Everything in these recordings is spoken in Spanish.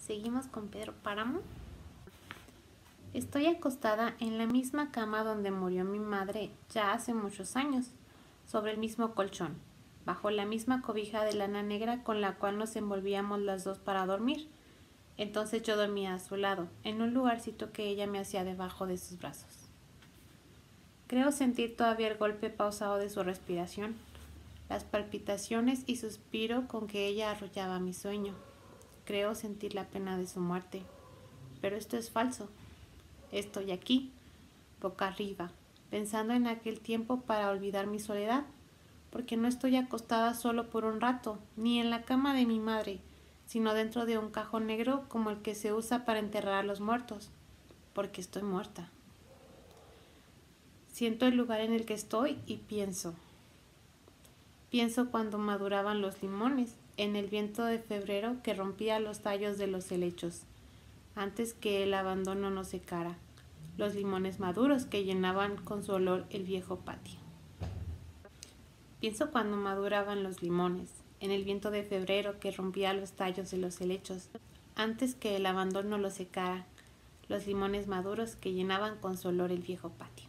Seguimos con Pedro Páramo. Estoy acostada en la misma cama donde murió mi madre ya hace muchos años, sobre el mismo colchón, bajo la misma cobija de lana negra con la cual nos envolvíamos las dos para dormir. Entonces yo dormía a su lado, en un lugarcito que ella me hacía debajo de sus brazos. Creo sentir todavía el golpe pausado de su respiración, las palpitaciones y suspiro con que ella arrullaba mi sueño. Creo sentir la pena de su muerte, pero esto es falso. Estoy aquí, boca arriba, pensando en aquel tiempo para olvidar mi soledad, porque no estoy acostada solo por un rato, ni en la cama de mi madre, sino dentro de un cajón negro como el que se usa para enterrar a los muertos, porque estoy muerta. Siento el lugar en el que estoy y pienso. Pienso cuando maduraban los limones, en el viento de febrero que rompía los tallos de los helechos, antes que el abandono no secara, los limones maduros que llenaban con su olor el viejo patio. Pienso cuando maduraban los limones, en el viento de febrero que rompía los tallos de los helechos, antes que el abandono los secara, los limones maduros que llenaban con su olor el viejo patio.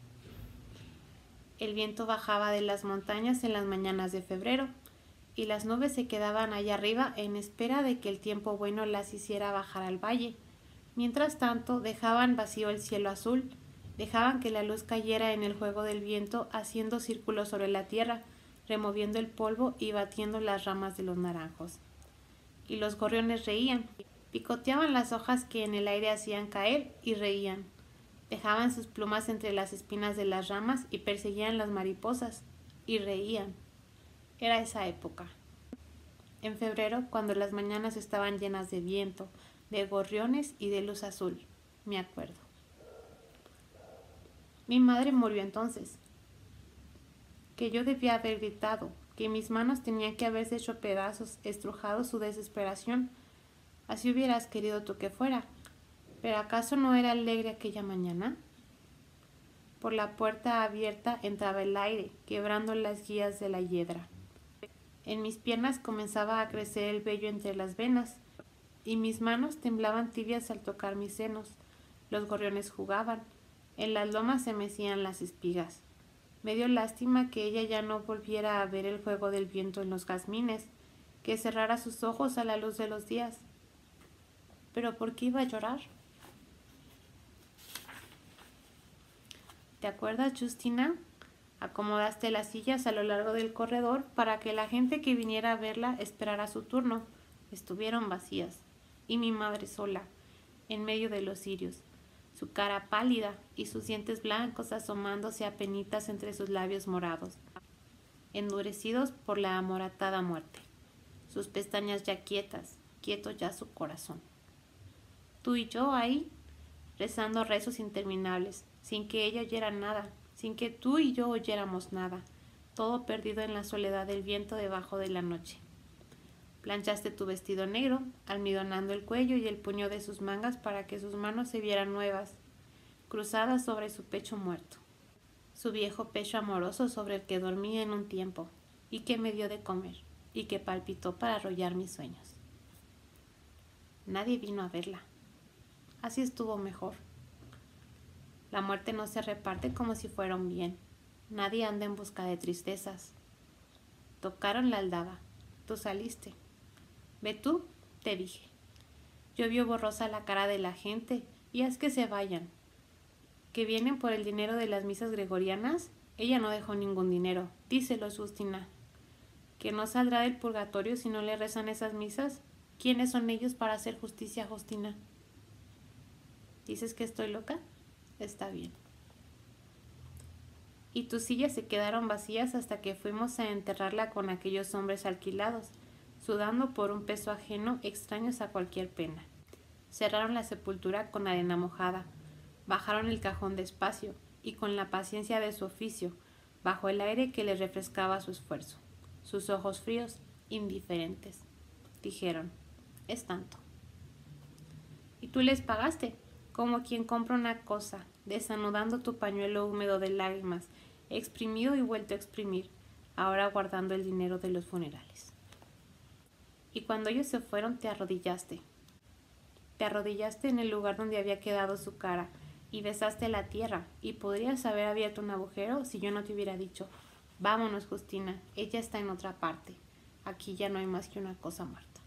El viento bajaba de las montañas en las mañanas de febrero, y las nubes se quedaban allá arriba en espera de que el tiempo bueno las hiciera bajar al valle. Mientras tanto, dejaban vacío el cielo azul, dejaban que la luz cayera en el juego del viento, haciendo círculos sobre la tierra, removiendo el polvo y batiendo las ramas de los naranjos. Y los gorriones reían, picoteaban las hojas que en el aire hacían caer y reían. Dejaban sus plumas entre las espinas de las ramas y perseguían las mariposas, y reían. Era esa época. En febrero, cuando las mañanas estaban llenas de viento, de gorriones y de luz azul, me acuerdo. Mi madre murió entonces. Que yo debía haber gritado, que mis manos tenían que haberse hecho pedazos, estrujado su desesperación. Así hubieras querido tú que fuera. ¿Pero acaso no era alegre aquella mañana? Por la puerta abierta entraba el aire, quebrando las guías de la hiedra. En mis piernas comenzaba a crecer el vello entre las venas, y mis manos temblaban tibias al tocar mis senos. Los gorriones jugaban. En las lomas se mecían las espigas. Me dio lástima que ella ya no volviera a ver el juego del viento en los jazmines, que cerrara sus ojos a la luz de los días. ¿Pero por qué iba a llorar? ¿Te acuerdas, Justina? Acomodaste las sillas a lo largo del corredor para que la gente que viniera a verla esperara su turno. Estuvieron vacías, y mi madre sola, en medio de los cirios, su cara pálida y sus dientes blancos asomándose apenitas entre sus labios morados, endurecidos por la amoratada muerte, sus pestañas ya quietas, quieto ya su corazón. Tú y yo ahí, rezando rezos interminables, sin que ella oyera nada, sin que tú y yo oyéramos nada, todo perdido en la soledad del viento debajo de la noche. Planchaste tu vestido negro, almidonando el cuello y el puño de sus mangas para que sus manos se vieran nuevas, cruzadas sobre su pecho muerto, su viejo pecho amoroso sobre el que dormía en un tiempo, y que me dio de comer, y que palpitó para arrollar mis sueños. Nadie vino a verla. Así estuvo mejor. La muerte no se reparte como si fuera un bien. Nadie anda en busca de tristezas. Tocaron la aldaba. Tú saliste. Ve tú, te dije. Yo vio borrosa la cara de la gente y haz que se vayan. ¿Que vienen por el dinero de las misas gregorianas? Ella no dejó ningún dinero. Díselo, Justina. ¿Que no saldrá del purgatorio si no le rezan esas misas? ¿Quiénes son ellos para hacer justicia a Justina? ¿Dices que estoy loca? Está bien. Y tus sillas se quedaron vacías hasta que fuimos a enterrarla con aquellos hombres alquilados, sudando por un peso ajeno, extraños a cualquier pena. Cerraron la sepultura con arena mojada, bajaron el cajón despacio y con la paciencia de su oficio, bajo el aire que les refrescaba su esfuerzo. Sus ojos fríos, indiferentes. Dijeron, es tanto. ¿Y tú les pagaste? Como quien compra una cosa, desanudando tu pañuelo húmedo de lágrimas, exprimido y vuelto a exprimir, ahora guardando el dinero de los funerales. Y cuando ellos se fueron te arrodillaste. Te arrodillaste en el lugar donde había quedado su cara y besaste la tierra, y podrías haber abierto un agujero si yo no te hubiera dicho: vámonos, Justina, ella está en otra parte. Aquí ya no hay más que una cosa muerta.